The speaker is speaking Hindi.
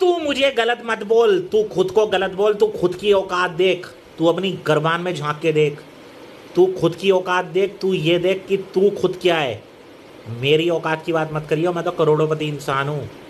तू मुझे गलत मत बोल, तू खुद को गलत बोल, तू खुद की औकात देख, तू अपनी गर्बान में झांक के देख, तू खुद की औकात देख, तू ये देख कि तू खुद क्या है। मेरी औकात की बात मत करियो, मैं तो करोड़ोंपति इंसान हूँ।